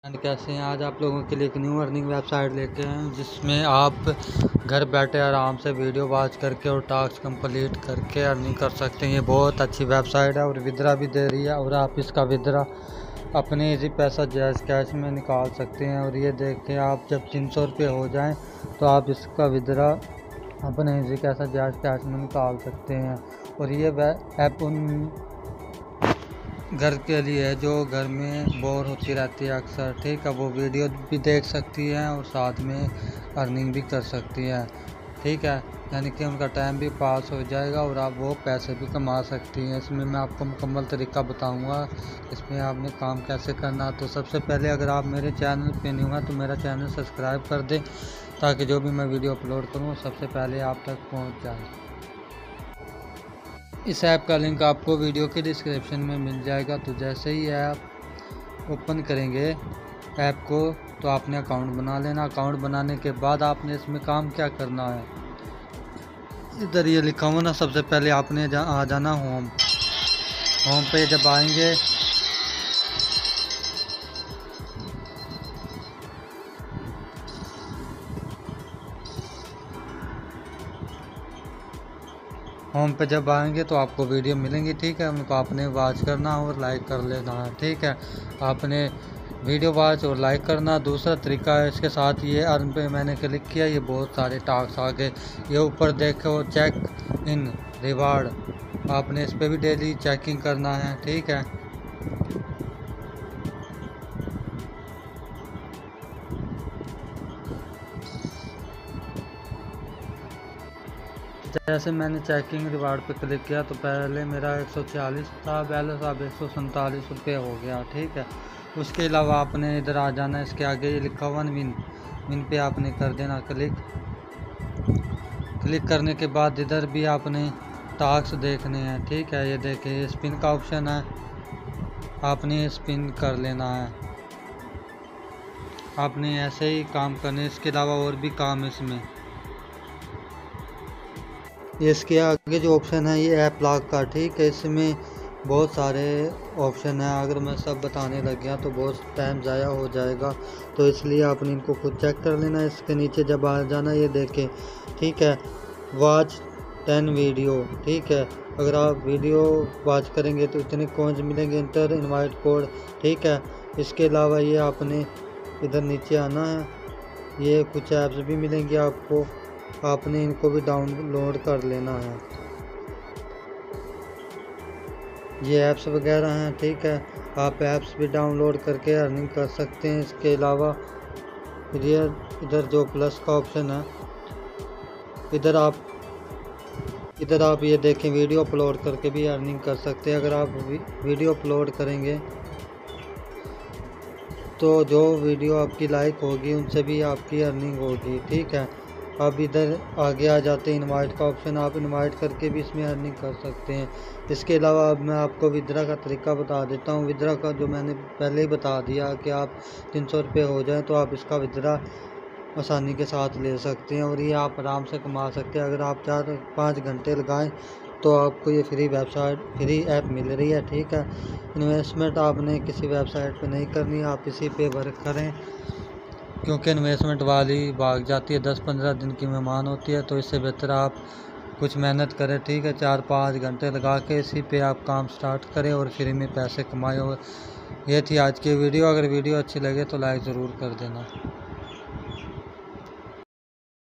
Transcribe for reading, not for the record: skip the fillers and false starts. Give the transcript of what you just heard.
And कैसे हैं। आज आप लोगों के लिए एक न्यू अर्निंग वेबसाइट लेके आए हैं जिसमें आप घर बैठे आराम से वीडियो वॉच करके और टास्क कंप्लीट करके अर्निंग कर सकते हैं। ये बहुत अच्छी वेबसाइट है और विड्रा भी दे रही है और आप इसका विड्रा अपने इजी पैसा जैज़ कैश में निकाल सकते हैं। और ये देखें, आप जब 300 रुपये हो जाएं तो आप इसका विड्रा अपने इजी पैसा जैज़ कैश में निकाल सकते हैं। और ये ऐप उन घर के लिए है जो घर में बोर होती रहती है अक्सर, ठीक है। वो वीडियो भी देख सकती है और साथ में अर्निंग भी कर सकती है, ठीक है। यानी कि उनका टाइम भी पास हो जाएगा और आप वो पैसे भी कमा सकती हैं। इसमें मैं आपको मुकम्मल तरीका बताऊंगा इसमें आपने काम कैसे करना। तो सबसे पहले अगर आप मेरे चैनल पे न्यू हैं तो मेरा चैनल सब्सक्राइब कर दें ताकि जो भी मैं वीडियो अपलोड करूँ सबसे पहले आप तक पहुँच जाए। इस ऐप का लिंक आपको वीडियो के डिस्क्रिप्शन में मिल जाएगा। तो जैसे ही ऐप ओपन करेंगे ऐप को तो आपने अकाउंट बना लेना। अकाउंट बनाने के बाद आपने इसमें काम क्या करना है, इधर ये लिखा हुआ ना, सबसे पहले आपने आ जाना होम पे। जब आएंगे होम पे जब आएंगे तो आपको वीडियो मिलेंगी, ठीक है। उनको आपने वॉच करना और लाइक कर लेना है, ठीक है। आपने वीडियो वॉच और लाइक करना। दूसरा तरीका है इसके साथ, ये अर्न पे मैंने क्लिक किया, ये बहुत सारे टास्क आ गए। ये ऊपर देखो चेक इन रिवार्ड, आपने इस पर भी डेली चेकिंग करना है, ठीक है। जैसे मैंने चेकिंग रिवार्ड पे क्लिक किया तो पहले मेरा 146 था बैलेंस, अब 147 रुपये हो गया, ठीक है। उसके अलावा आपने इधर आ जाना, इसके आगे ये लिखा हुआ विन पे आपने कर देना क्लिक करने के बाद इधर भी आपने टास्क देखने हैं, ठीक है। ये देखिए स्पिन का ऑप्शन है, आपने स्पिन कर लेना है। आपने ऐसे ही काम करने, इसके अलावा और भी काम इसमें। ये इसके आगे जो ऑप्शन है ये ऐप लॉक का, ठीक है। इसमें बहुत सारे ऑप्शन हैं, अगर मैं सब बताने लग गया तो बहुत टाइम ज़ाया हो जाएगा, तो इसलिए आपने इनको खुद चेक कर लेना। इसके नीचे जब आ जाना ये देखें, ठीक है, वॉच 10 वीडियो, ठीक है। अगर आप वीडियो वॉच करेंगे तो इतने कॉइन्स मिलेंगे, इंटर इनवाइट कोड, ठीक है। इसके अलावा ये आपने इधर नीचे आना है, ये कुछ ऐप्स भी मिलेंगी आपको, आपने इनको भी डाउनलोड कर लेना है। ये ऐप्स वगैरह हैं, ठीक है। आप ऐप्स भी डाउनलोड करके अर्निंग कर सकते हैं। इसके अलावा ये इधर जो प्लस का ऑप्शन है, इधर आप ये देखें, वीडियो अपलोड करके भी अर्निंग कर सकते हैं। अगर आप वीडियो अपलोड करेंगे तो जो वीडियो आपकी लाइक होगी उनसे भी आपकी अर्निंग होगी, ठीक है। अब इधर आगे आ जाते हैं इनवाइट का ऑप्शन, आप इनवाइट करके भी इसमें अर्निंग कर सकते हैं। इसके अलावा अब मैं आपको विड्रा का तरीका बता देता हूँ। विड्रा का जो मैंने पहले ही बता दिया कि आप 300 रुपये हो जाए तो आप इसका विड्रा आसानी के साथ ले सकते हैं और ये आप आराम से कमा सकते हैं। अगर आप 4-5 घंटे लगाएं तो आपको ये फ्री ऐप मिल रही है, ठीक है। इन्वेस्टमेंट आपने किसी वेबसाइट पे नहीं करनी, आप इसी पे वर्क करें, क्योंकि इन्वेस्टमेंट वाली भाग जाती है, 10-15 दिन की मेहमान होती है। तो इससे बेहतर आप कुछ मेहनत करें, ठीक है। 4-5 घंटे लगा के इसी पे आप काम स्टार्ट करें और फ्री में पैसे कमाएं। और ये थी आज की वीडियो। अगर वीडियो अच्छी लगे तो लाइक ज़रूर कर देना।